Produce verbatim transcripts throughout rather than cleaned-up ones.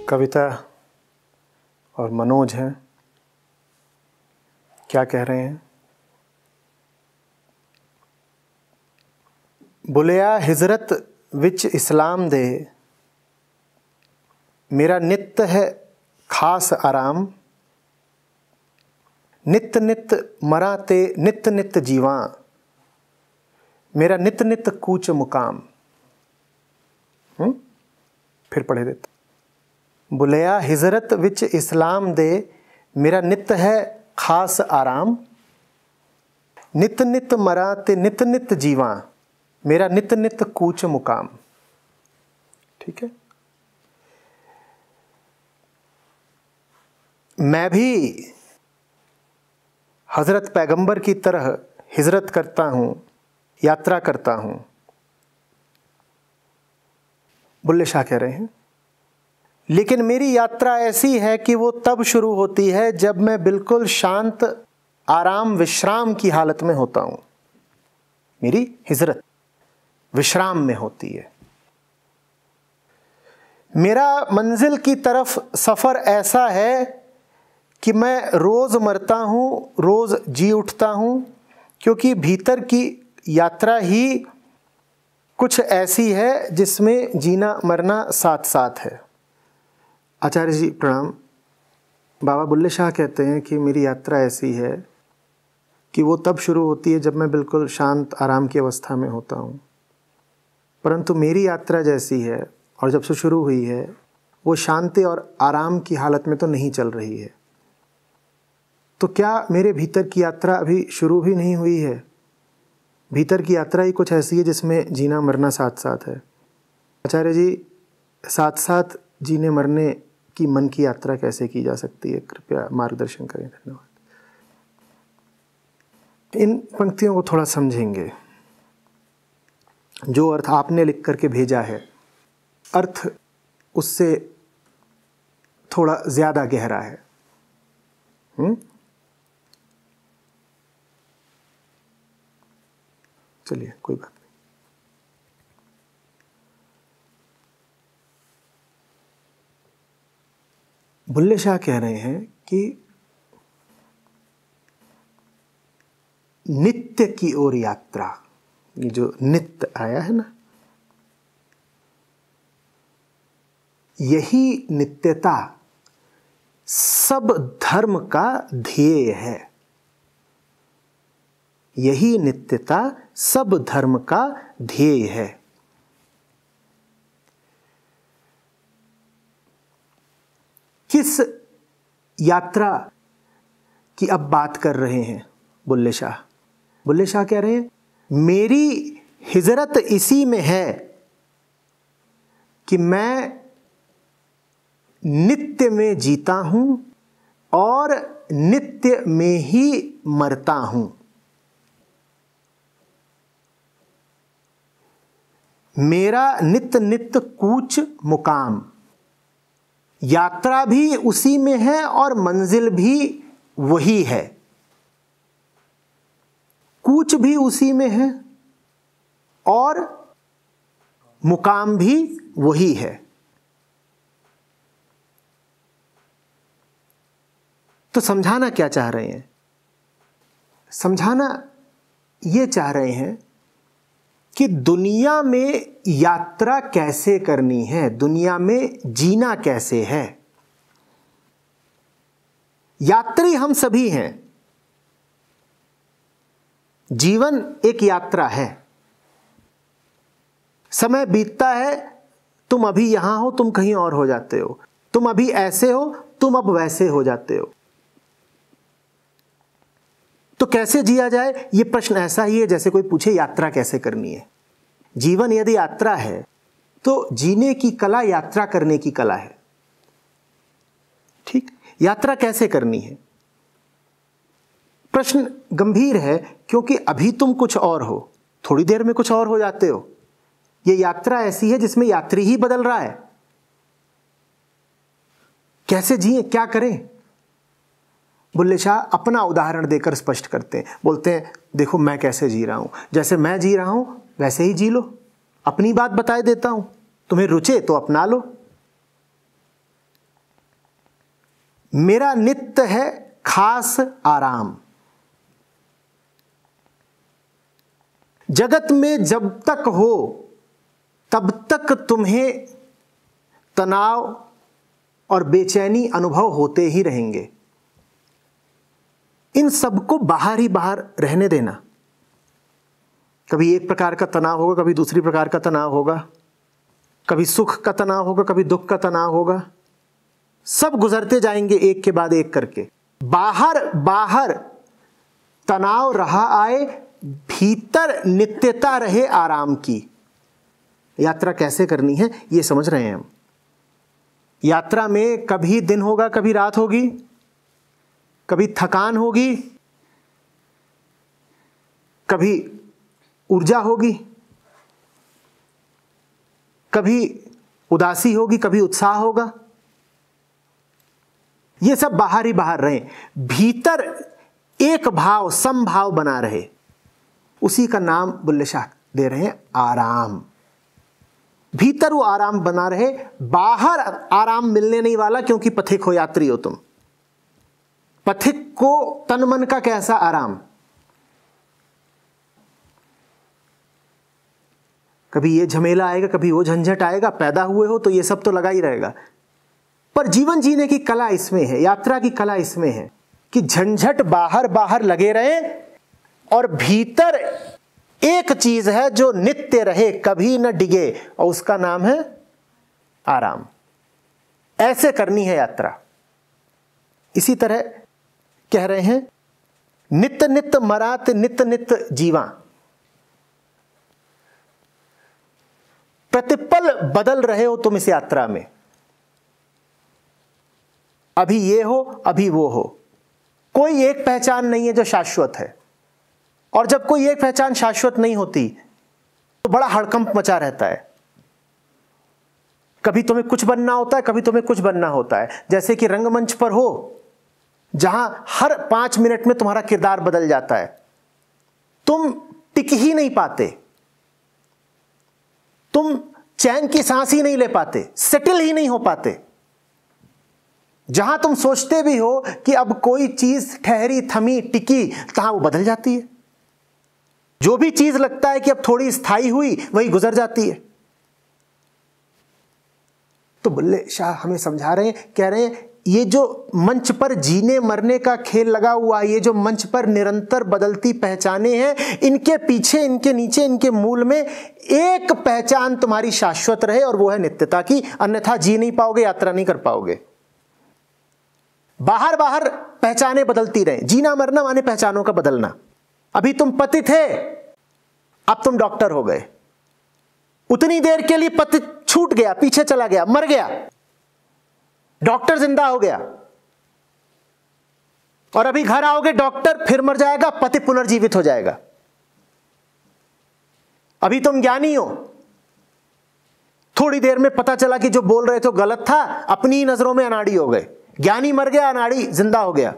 कविता और मनोज हैं, क्या कह रहे हैं? बुलिया हिजरत विच इस्लाम दे, मेरा नित्य है खास आराम। नित नित मरा ते नित नित जीवां, मेरा नित नित कूच मुकाम। हुँ? फिर पढ़े देते। बुलिया हिजरत विच इस्लाम दे, मेरा नित है खास आराम। नित नित मरा ते नित नित जीवां, मेरा नित नित कूच मुकाम। ठीक है। मैं भी हजरत पैगंबर की तरह हिजरत करता हूँ, यात्रा करता हूँ। बुल्ले शाह कह रहे हैं, लेकिन मेरी यात्रा ऐसी है कि वो तब शुरू होती है जब मैं बिल्कुल शांत, आराम, विश्राम की हालत में होता हूँ। मेरी हिजरत विश्राम में होती है। मेरा मंजिल की तरफ सफ़र ऐसा है कि मैं रोज़ मरता हूँ, रोज़ जी उठता हूँ, क्योंकि भीतर की यात्रा ही कुछ ऐसी है जिसमें जीना मरना साथ साथ है। आचार्य जी प्रणाम। बाबा बुल्ले शाह कहते हैं कि मेरी यात्रा ऐसी है कि वो तब शुरू होती है जब मैं बिल्कुल शांत, आराम की अवस्था में होता हूँ। परंतु मेरी यात्रा जैसी है और जब से शुरू हुई है, वो शांति और आराम की हालत में तो नहीं चल रही है। तो क्या मेरे भीतर की यात्रा अभी शुरू भी नहीं हुई है? भीतर की यात्रा ही कुछ ऐसी है जिसमें जीना मरना साथ साथ है। आचार्य जी, साथ साथ जीने मरने की मन की यात्रा कैसे की जा सकती है? कृपया मार्गदर्शन करें। धन्यवाद। इन पंक्तियों को थोड़ा समझेंगे। जो अर्थ आपने लिख करके भेजा है, अर्थ उससे थोड़ा ज़्यादा गहरा है। हुँ? चलिए, कोई बात नहीं। बुल्ले शाह कह रहे हैं कि नित्य की ओर यात्रा, ये जो नित्य आया है ना, यही नित्यता सब धर्म का ध्येय है। यही नित्यता सब धर्म का ध्येय है। किस यात्रा की अब बात कर रहे हैं बुल्ले शाह? बुल्ले शाह कह रहे हैं, मेरी हिजरत इसी में है कि मैं नित्य में जीता हूं और नित्य में ही मरता हूं। मेरा नित्य नित्य कूच मुकाम, यात्रा भी उसी में है और मंजिल भी वही है। कूच भी उसी में है और मुकाम भी वही है। तो समझाना क्या चाह रहे हैं? समझाना ये चाह रहे हैं कि दुनिया में यात्रा कैसे करनी है, दुनिया में जीना कैसे है। यात्री हम सभी हैं। जीवन एक यात्रा है। समय बीतता है, तुम अभी यहां हो, तुम कहीं और हो जाते हो। तुम अभी ऐसे हो, तुम अब वैसे हो जाते हो। तो कैसे जिया जाए, ये प्रश्न ऐसा ही है जैसे कोई पूछे यात्रा कैसे करनी है। जीवन यदि यात्रा है तो जीने की कला यात्रा करने की कला है। ठीक, यात्रा कैसे करनी है? प्रश्न गंभीर है, क्योंकि अभी तुम कुछ और हो, थोड़ी देर में कुछ और हो जाते हो। ये यात्रा ऐसी है जिसमें यात्री ही बदल रहा है। कैसे जिए, क्या करें? बुल्ले शाह अपना उदाहरण देकर स्पष्ट करते हैं। बोलते हैं, देखो मैं कैसे जी रहा हूं, जैसे मैं जी रहा हूं वैसे ही जी लो। अपनी बात बताए देता हूं, तुम्हें रुचे तो अपना लो। मेरा नित्य है खास आराम। जगत में जब तक हो तब तक तुम्हें तनाव और बेचैनी अनुभव होते ही रहेंगे। इन सबको बाहर ही बाहर रहने देना। कभी एक प्रकार का तनाव होगा, कभी दूसरी प्रकार का तनाव होगा, कभी सुख का तनाव होगा, कभी दुख का तनाव होगा। सब गुजरते जाएंगे एक के बाद एक करके। बाहर बाहर तनाव रहा आए, भीतर नित्यता रहे आराम की। यात्रा कैसे करनी है ये समझ रहे हैं हम। यात्रा में कभी दिन होगा, कभी रात होगी, कभी थकान होगी, कभी ऊर्जा होगी, कभी उदासी होगी, कभी उत्साह होगा। ये सब बाहर ही बाहर रहे, भीतर एक भाव समभाव बना रहे। उसी का नाम बुल्ले शाह दे रहे हैं आराम। भीतर वो आराम बना रहे, बाहर आराम मिलने नहीं वाला, क्योंकि पथिक हो, यात्री हो तुम। पथिक को तन मन का कैसा आराम? कभी ये झमेला आएगा, कभी वो झंझट आएगा। पैदा हुए हो तो ये सब तो लगा ही रहेगा, पर जीवन जीने की कला इसमें है, यात्रा की कला इसमें है कि झंझट बाहर बाहर लगे रहे और भीतर एक चीज है जो नित्य रहे, कभी न डिगे, और उसका नाम है आराम। ऐसे करनी है यात्रा। इसी तरह कह रहे हैं, नित्य नित्य मरात नित्य नित्य जीवा। प्रतिपल बदल रहे हो तुम इस यात्रा में। अभी ये हो, अभी वो हो। कोई एक पहचान नहीं है जो शाश्वत है। और जब कोई एक पहचान शाश्वत नहीं होती तो बड़ा हड़कंप मचा रहता है। कभी तुम्हें कुछ बनना होता है, कभी तुम्हें कुछ बनना होता है। जैसे कि रंगमंच पर हो, जहां हर पांच मिनट में तुम्हारा किरदार बदल जाता है, तुम टिक ही नहीं पाते, तुम चैन की सांस ही नहीं ले पाते, सेटल ही नहीं हो पाते। जहां तुम सोचते भी हो कि अब कोई चीज ठहरी, थमी, टिकी, तहां वो बदल जाती है। जो भी चीज लगता है कि अब थोड़ी स्थायी हुई, वही गुजर जाती है। तो बुल्ले शाह हमें समझा रहे हैं, कह रहे हैं, ये जो मंच पर जीने मरने का खेल लगा हुआ है, ये जो मंच पर निरंतर बदलती पहचाने हैं, इनके पीछे, इनके नीचे, इनके मूल में एक पहचान तुम्हारी शाश्वत रहे, और वो है नित्यता की। अन्यथा जी नहीं पाओगे, यात्रा नहीं कर पाओगे। बाहर बाहर पहचाने बदलती रहे। जीना मरना माने पहचानों का बदलना। अभी तुम पति थे, अब तुम डॉक्टर हो गए। उतनी देर के लिए पति छूट गया, पीछे चला गया, मर गया, डॉक्टर जिंदा हो गया। और अभी घर आओगे, डॉक्टर फिर मर जाएगा, पति पुनर्जीवित हो जाएगा। अभी तुम ज्ञानी हो, थोड़ी देर में पता चला कि जो बोल रहे थे गलत था, अपनी ही नजरों में अनाड़ी हो गए। ज्ञानी मर गया, अनाड़ी जिंदा हो गया।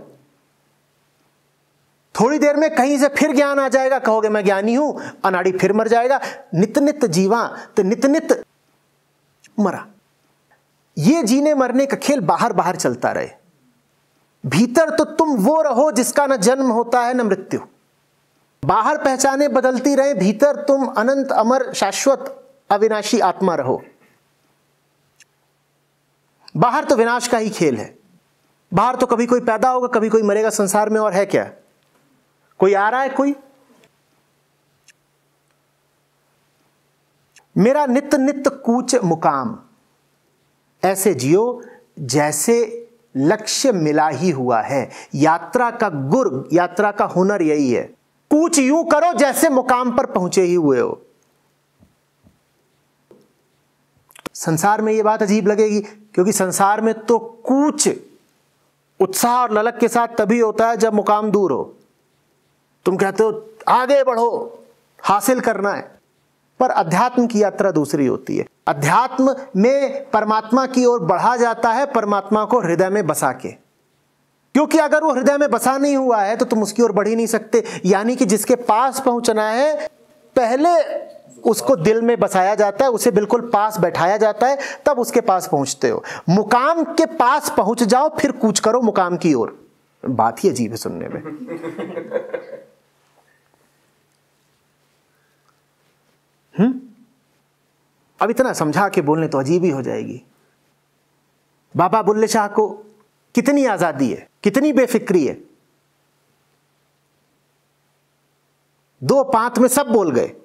थोड़ी देर में कहीं से फिर ज्ञान आ जाएगा, कहोगे मैं ज्ञानी हूं, अनाड़ी फिर मर जाएगा। नित्य नित्य जीवा, तो नित्य नित्य मरा। ये जीने मरने का खेल बाहर बाहर चलता रहे। भीतर तो तुम वो रहो जिसका न जन्म होता है न मृत्यु। बाहर पहचाने बदलती रहे, भीतर तुम अनंत अमर शाश्वत अविनाशी आत्मा रहो। बाहर तो विनाश का ही खेल है। बाहर तो कभी कोई पैदा होगा, कभी कोई मरेगा। संसार में और है क्या? कोई आ रहा है? कोई? मेरा नित्य नित्य कूच मुकाम, ऐसे जियो जैसे लक्ष्य मिला ही हुआ है। यात्रा का गुर, यात्रा का हुनर यही है। कूच यूं करो जैसे मुकाम पर पहुंचे ही हुए हो। संसार में यह बात अजीब लगेगी, क्योंकि संसार में तो कूच उत्साह और ललक के साथ तभी होता है जब मुकाम दूर हो। तुम कहते हो आगे बढ़ो, हासिल करना है। पर अध्यात्म की यात्रा दूसरी होती है। अध्यात्म में परमात्मा की ओर बढ़ा जाता है, परमात्मा को हृदय में बसा के। क्योंकि अगर वो हृदय में बसा नहीं हुआ है तो तुम उसकी ओर बढ़ ही नहीं सकते। यानी कि जिसके पास पहुंचना है, पहले उसको दिल में बसाया जाता है, उसे बिल्कुल पास बैठाया जाता है, तब उसके पास पहुंचते हो। मुकाम के पास पहुंच जाओ, फिर कूच करो मुकाम की ओर। बात ही अजीब है सुनने में। हम्म अब इतना समझा के बोलने तो अजीब ही हो जाएगी। बाबा बुल्ले शाह को कितनी आजादी है, कितनी बेफिक्री है, दो पांत में सब बोल गए।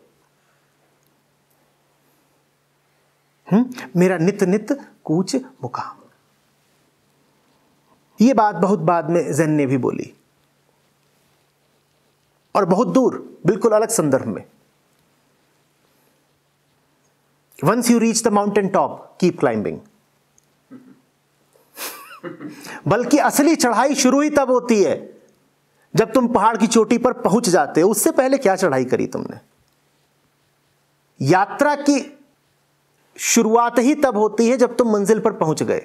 हम्म मेरा नित नित कूच मुकाम। ये बात बहुत बाद में ज़ेन ने भी बोली, और बहुत दूर, बिल्कुल अलग संदर्भ में। Once you reach the mountain top keep climbing. बल्कि असली चढ़ाई शुरू ही तब होती है जब तुम पहाड़ की चोटी पर पहुंच जाते हो। उससे पहले क्या चढ़ाई करी तुमने? यात्रा की शुरुआत ही तब होती है जब तुम मंजिल पर पहुंच गए।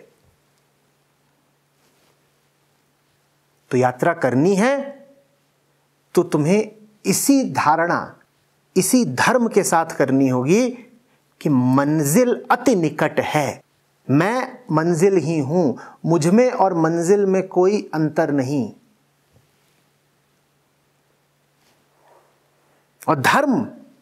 तो यात्रा करनी है तो तुम्हें इसी धारणा, इसी धर्म के साथ करनी होगी कि मंजिल अति निकट है, मैं मंजिल ही हूं, मुझमें और मंजिल में कोई अंतर नहीं। और धर्म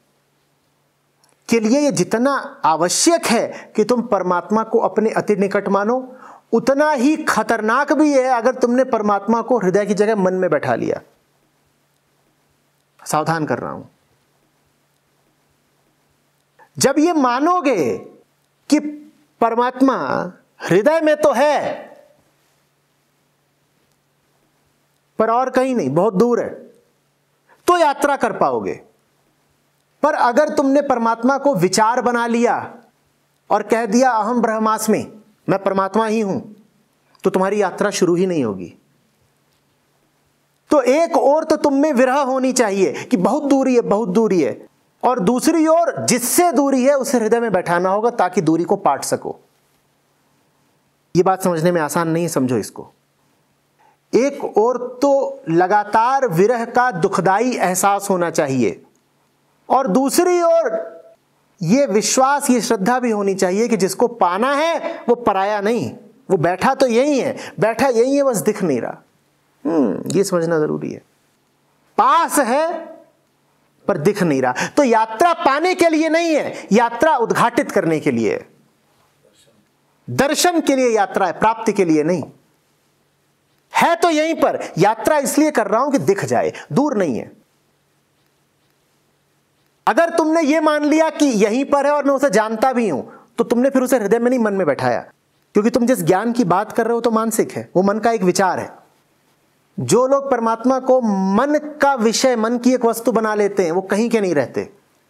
के लिए यह जितना आवश्यक है कि तुम परमात्मा को अपने अति निकट मानो, उतना ही खतरनाक भी है अगर तुमने परमात्मा को हृदय की जगह मन में बैठा लिया। सावधान कर रहा हूं। जब ये मानोगे कि परमात्मा हृदय में तो है पर और कहीं नहीं, बहुत दूर है, तो यात्रा कर पाओगे। पर अगर तुमने परमात्मा को विचार बना लिया और कह दिया अहम ब्रह्मास्मि, मैं परमात्मा ही हूं, तो तुम्हारी यात्रा शुरू ही नहीं होगी। तो एक और तो तुम में विरह होनी चाहिए कि बहुत दूरी है, बहुत दूरी है, और दूसरी ओर जिससे दूरी है उसे हृदय में बैठाना होगा ताकि दूरी को पाट सको। यह बात समझने में आसान नहीं, समझो इसको। एक और तो लगातार विरह का दुखदाई एहसास होना चाहिए, और दूसरी ओर यह विश्वास, यह श्रद्धा भी होनी चाहिए कि जिसको पाना है वो पराया नहीं, वो बैठा तो यही है, बैठा यही है, बस दिख नहीं रहा। हम्म ये समझना जरूरी है। पास है पर दिख नहीं रहा। तो यात्रा पाने के लिए नहीं है, यात्रा उद्घाटित करने के लिए है, दर्शन के लिए यात्रा है, प्राप्ति के लिए नहीं है। तो यहीं पर यात्रा इसलिए कर रहा हूं कि दिख जाए, दूर नहीं है। अगर तुमने यह मान लिया कि यहीं पर है और मैं उसे जानता भी हूं, तो तुमने फिर उसे हृदय में नहीं मन में बैठाया, क्योंकि तुम जिस ज्ञान की बात कर रहे हो तो मानसिक है, वो मन का एक विचार है। जो लोग परमात्मा को मन का विषय, मन की एक वस्तु बना लेते हैं, वो कहीं के नहीं रहते।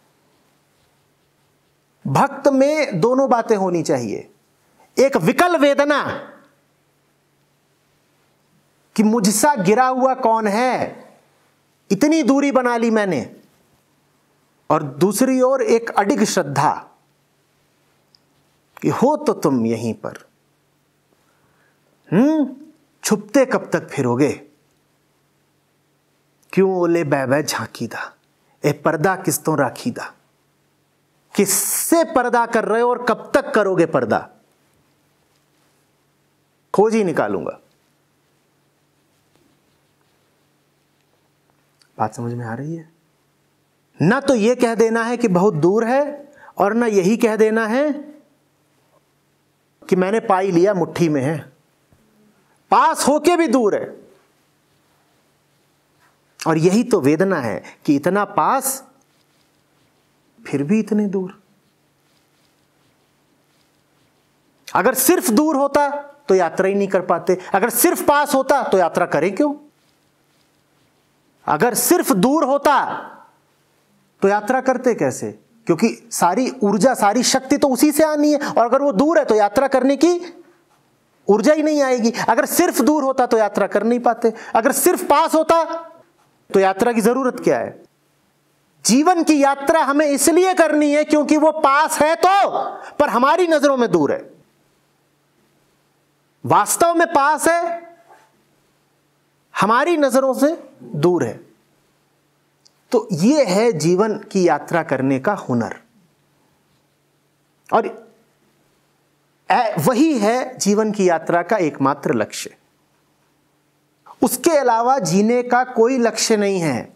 भक्त में दोनों बातें होनी चाहिए, एक विकल वेदना कि मुझसा गिरा हुआ कौन है, इतनी दूरी बना ली मैंने, और दूसरी ओर एक अडिग श्रद्धा कि हो तो तुम यहीं पर, हम्म छुपते कब तक फिरोगे, क्यों ओले बह बह झांकी दा, ए पर्दा किस तो राखी दा। किससे पर्दा कर रहे हो और कब तक करोगे पर्दा, खोज ही निकालूंगा। बात समझ में आ रही है? ना तो यह कह देना है कि बहुत दूर है, और ना यही कह देना है कि मैंने पाई लिया, मुट्ठी में है। पास होके भी दूर है, और यही तो वेदना है कि इतना पास फिर भी इतने दूर। अगर सिर्फ दूर होता तो यात्रा ही नहीं कर पाते, अगर सिर्फ पास होता तो यात्रा करें क्यों? अगर सिर्फ दूर होता तो यात्रा करते कैसे? क्योंकि सारी ऊर्जा, सारी शक्ति तो उसी से आनी है, और अगर वो दूर है तो यात्रा करने की ऊर्जा ही नहीं आएगी। अगर सिर्फ दूर होता तो यात्रा कर नहीं पाते, अगर सिर्फ पास होता तो यात्रा की जरूरत क्या है? जीवन की यात्रा हमें इसलिए करनी है क्योंकि वो पास है तो, पर हमारी नजरों में दूर है। वास्तव में पास है, हमारी नजरों से दूर है। तो यह है जीवन की यात्रा करने का हुनर। और वही है जीवन की यात्रा का एकमात्र लक्ष्य। उसके अलावा जीने का कोई लक्ष्य नहीं है।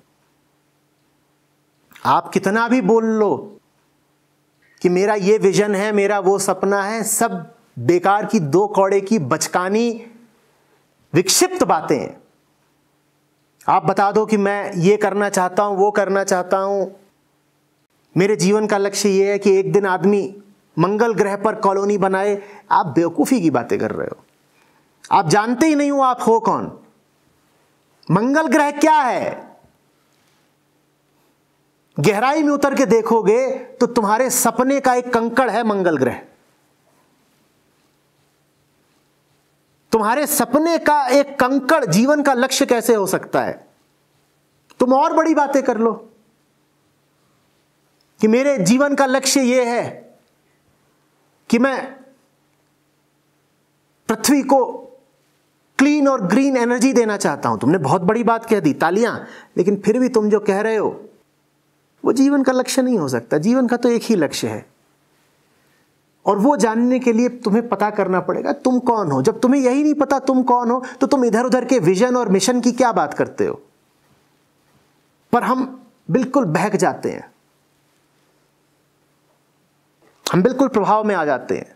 आप कितना भी बोल लो कि मेरा ये विजन है, मेरा वो सपना है, सब बेकार की दो कौड़े की बचकानी विक्षिप्त बातें हैं। आप बता दो कि मैं ये करना चाहता हूं, वो करना चाहता हूं, मेरे जीवन का लक्ष्य ये है कि एक दिन आदमी मंगल ग्रह पर कॉलोनी बनाए, आप बेवकूफी की बातें कर रहे हो। आप जानते ही नहीं हो आप हो कौन। मंगल ग्रह क्या है? गहराई में उतर के देखोगे तो तुम्हारे सपने का एक कंकड़ है मंगल ग्रह। तुम्हारे सपने का एक कंकड़ जीवन का लक्ष्य कैसे हो सकता है? तुम और बड़ी बातें कर लो कि मेरे जीवन का लक्ष्य यह है कि मैं पृथ्वी को क्लीन और ग्रीन एनर्जी देना चाहता हूं। तुमने बहुत बड़ी बात कह दी, तालियां। लेकिन फिर भी तुम जो कह रहे हो वो जीवन का लक्ष्य नहीं हो सकता। जीवन का तो एक ही लक्ष्य है, और वो जानने के लिए तुम्हें पता करना पड़ेगा तुम कौन हो। जब तुम्हें यही नहीं पता तुम कौन हो, तो तुम इधर उधर के विजन और मिशन की क्या बात करते हो। पर हम बिल्कुल बहक जाते हैं, हम बिल्कुल प्रभाव में आ जाते हैं।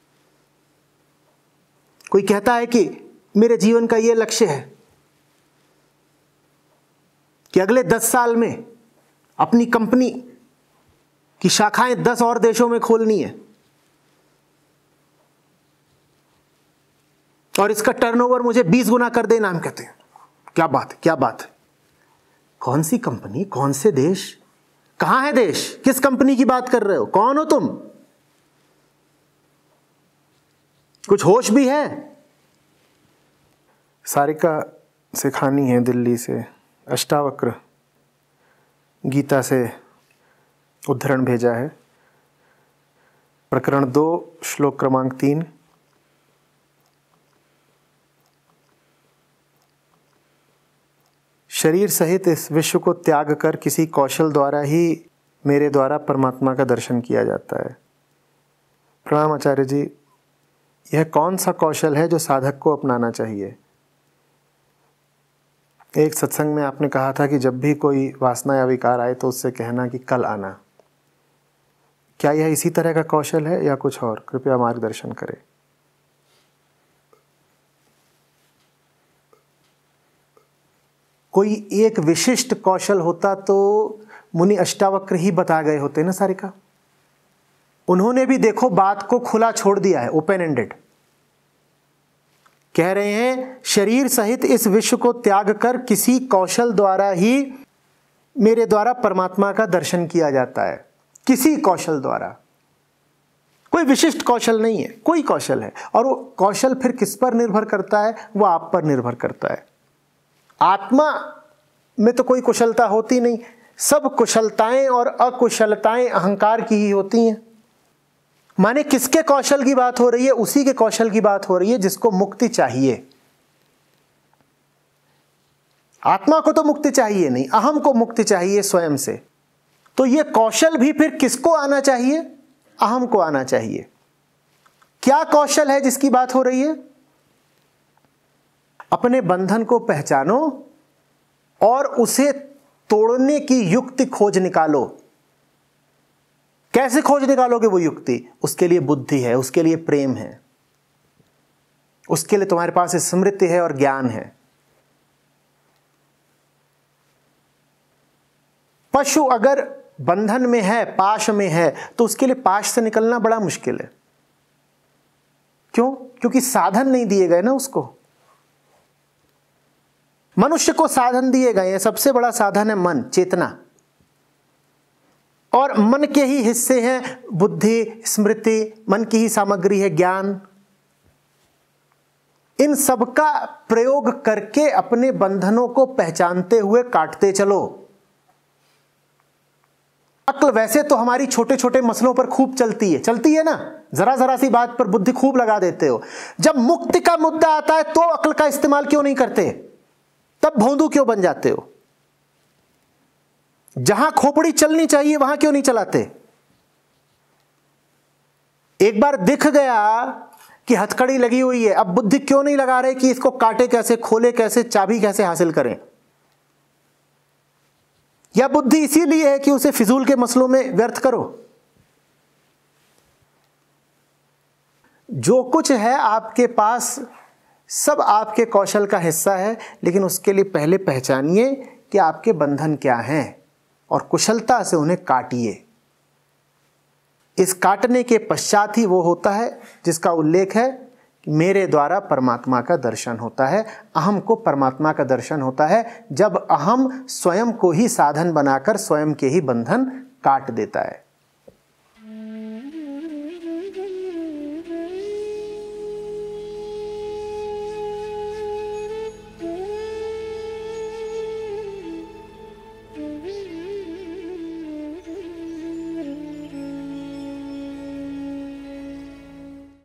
कोई कहता है कि मेरे जीवन का यह लक्ष्य है कि अगले दस साल में अपनी कंपनी की शाखाएं दस और देशों में खोलनी है, और इसका टर्नओवर मुझे बीस गुना कर देना। हम कहते हैं क्या बात है, क्या बात है। कौन सी कंपनी, कौन से देश, कहां है देश, किस कंपनी की बात कर रहे हो, कौन हो तुम? कुछ होश भी है? सारिका सिखानी है दिल्ली से, अष्टावक्र गीता से उद्धरण भेजा है। प्रकरण दो श्लोक क्रमांक तीन। शरीर सहित इस विश्व को त्याग कर किसी कौशल द्वारा ही मेरे द्वारा परमात्मा का दर्शन किया जाता है। प्रणाम आचार्य जी, यह कौन सा कौशल है जो साधक को अपनाना चाहिए? एक सत्संग में आपने कहा था कि जब भी कोई वासना या विकार आए तो उससे कहना कि कल आना। क्या यह इसी तरह का कौशल है या कुछ और? कृपया मार्गदर्शन करें। कोई एक विशिष्ट कौशल होता तो मुनि अष्टावक्र ही बता गए होते ना सारिका। उन्होंने भी देखो बात को खुला छोड़ दिया है, ओपन एंडेड। कह रहे हैं शरीर सहित इस विश्व को त्याग कर किसी कौशल द्वारा ही मेरे द्वारा परमात्मा का दर्शन किया जाता है। किसी कौशल द्वारा, कोई विशिष्ट कौशल नहीं है, कोई कौशल है। और वो कौशल फिर किस पर निर्भर करता है? वो आप पर निर्भर करता है। आत्मा में तो कोई कुशलता होती नहीं, सब कुशलताएं और अकुशलताएं अहंकार की ही होती हैं। माने किसके कौशल की बात हो रही है? उसी के कौशल की बात हो रही है जिसको मुक्ति चाहिए। आत्मा को तो मुक्ति चाहिए नहीं, अहम को मुक्ति चाहिए स्वयं से। तो ये कौशल भी फिर किसको आना चाहिए? अहम को आना चाहिए। क्या कौशल है जिसकी बात हो रही है? अपने बंधन को पहचानो और उसे तोड़ने की युक्ति खोज निकालो। कैसे खोज निकालोगे वो युक्ति? उसके लिए बुद्धि है, उसके लिए प्रेम है, उसके लिए तुम्हारे पास स्मृति है और ज्ञान है। पशु अगर बंधन में है, पाश में है, तो उसके लिए पाश से निकलना बड़ा मुश्किल है। क्यों? क्योंकि साधन नहीं दिए गए ना उसको। मनुष्य को साधन दिए गए हैं। सबसे बड़ा साधन है मन, चेतना। और मन के ही हिस्से हैं बुद्धि, स्मृति, मन की ही सामग्री है ज्ञान। इन सब का प्रयोग करके अपने बंधनों को पहचानते हुए काटते चलो। अक्ल वैसे तो हमारी छोटे छोटे मसलों पर खूब चलती है, चलती है ना। जरा जरा सी बात पर बुद्धि खूब लगा देते हो। जब मुक्ति का मुद्दा आता है तो अक्ल का इस्तेमाल क्यों नहीं करते? तब भोंदू क्यों बन जाते हो? जहां खोपड़ी चलनी चाहिए वहां क्यों नहीं चलाते? एक बार दिख गया कि हथकड़ी लगी हुई है, अब बुद्धि क्यों नहीं लगा रहे कि इसको काटे कैसे, खोले कैसे, चाबी कैसे हासिल करें। या बुद्धि इसीलिए है कि उसे फिजूल के मसलों में व्यर्थ करो। जो कुछ है आपके पास सब आपके कौशल का हिस्सा है, लेकिन उसके लिए पहले पहचानिए कि आपके बंधन क्या हैं और कुशलता से उन्हें काटिए। इस काटने के पश्चात ही वो होता है जिसका उल्लेख है कि मेरे द्वारा परमात्मा का दर्शन होता है। अहम को परमात्मा का दर्शन होता है जब अहम स्वयं को ही साधन बनाकर स्वयं के ही बंधन काट देता है।